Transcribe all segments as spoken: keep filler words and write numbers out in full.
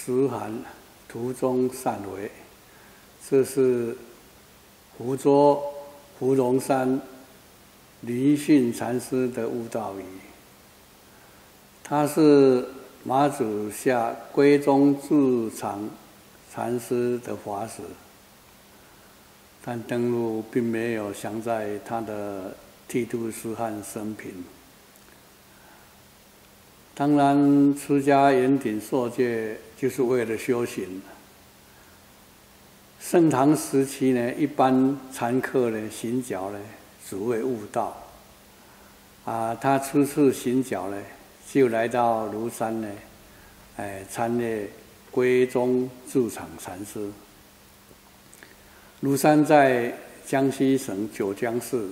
时寒途中善回，这是福州芙蓉山林训禅师的悟道语。他是马祖下归宗智常禅师的法师，但登陆并没有详在他的剃度师和生平。当然，出家圆顶受戒就是为了修行。盛唐时期呢，一般禅客呢行脚呢，只为悟道。啊，他初次行脚呢，就来到庐山呢，哎，参阅归宗智常禅师。庐山在江西省九江市。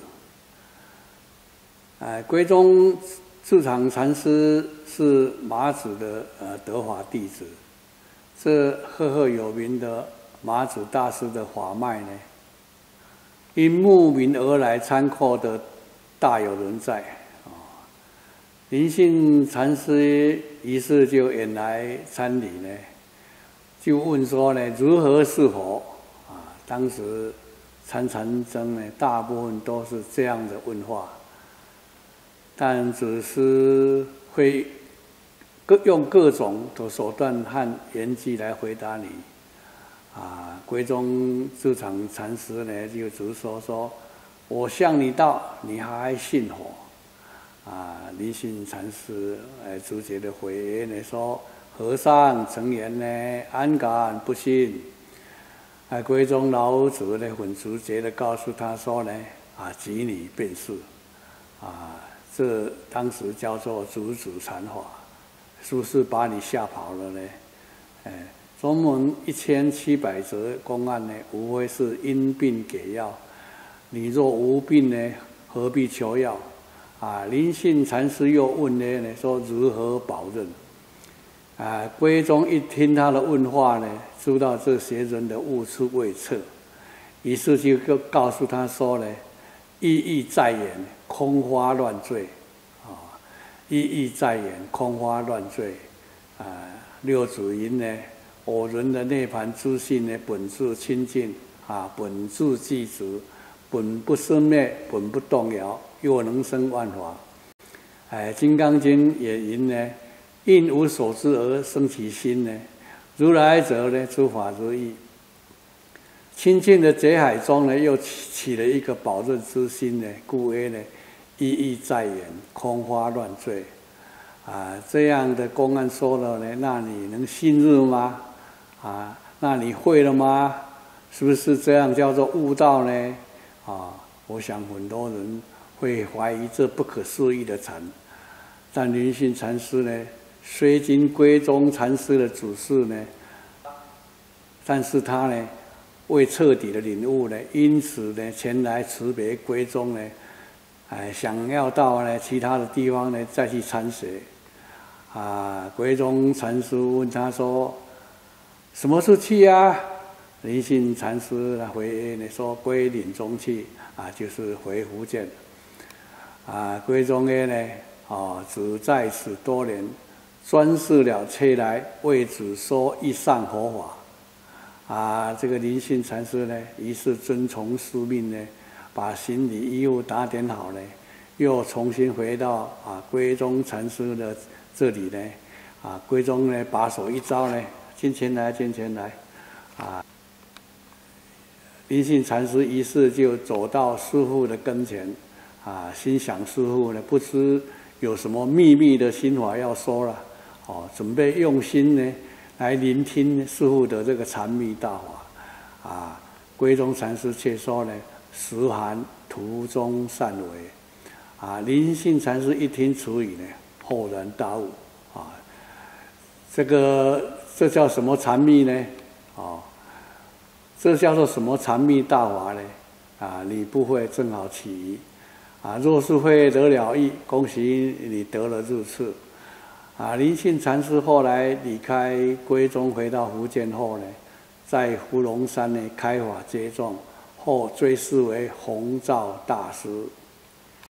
哎，归宗智常禅师是马祖的呃得法弟子，这赫赫有名的马祖大师的法脉呢，因慕名而来参课的大有人在啊。林信禅师于是就引来参礼呢，就问说呢，如何是佛啊？当时参禅僧呢，大部分都是这样的问话。但只是会各用各种的手段和言句来回答你，啊，归宗智常禅师呢就直说说，我向你道，你还信佛？啊，林信禅师哎直接的回呢说，和尚诚言呢，安敢不信？哎，归宗老子呢很直接的告诉他说呢，啊，即你便是，啊。这当时叫做竹子禅法，是不是把你吓跑了呢？哎，中文一千七百则公案呢，无非是因病给药。你若无病呢，何必求药？啊，林信禅师又问呢，说如何保证？啊，归宗一听他的问话呢，知道这些人的悟出未彻，于是就告诉他说呢，意义在言。空花乱坠，啊，意义在言，空花乱坠，啊，六祖云呢，我人的涅盘自性呢，本自清净，啊，本自具足，本不生灭，本不动摇，又能生万法。哎，《金刚经》也云呢，因无所知而生其心呢，如来者呢，诸法如意。清净的劫海中呢，又起了一个宝润之心呢，故曰呢。意义在言，空花乱坠，啊，这样的公案说了呢，那你能信任吗？啊，那你会了吗？是不是这样叫做悟道呢？啊，我想很多人会怀疑这不可思议的禅，但林信禅师呢，虽经归宗禅师的指示呢，但是他呢，未彻底的领悟呢，因此呢，前来辞别归宗呢。哎，想要到呢其他的地方呢再去参学，啊，归宗禅师问他说：“什么时候去啊？”林信禅师回呢说：“归岭中去，啊，就是回福建。”啊，归宗呢，哦，只在此多年，专事了车来为子说一上佛法。啊，这个林信禅师呢，于是遵从师命呢。把行李衣物打点好呢，又重新回到啊归宗禅师的这里呢，啊归宗呢把手一招呢，进前来，进前来，啊，林信禅师于是就走到师父的跟前，啊，心想师父呢不知有什么秘密的心法要说了，哦，准备用心呢来聆听师父的这个禅密大法，啊，归宗禅师却说呢。时寒途中善为，啊！林信禅师一听此语呢，豁然大悟，啊！这个这叫什么禅密呢？哦，这叫做什么禅密大法呢？啊！你不会正好起疑，啊！若是会得了益，恭喜你得了入次。啊！林信禅师后来离开归宗，回到福建后呢，在芙蓉山呢开法接众。后追谥为弘照大师。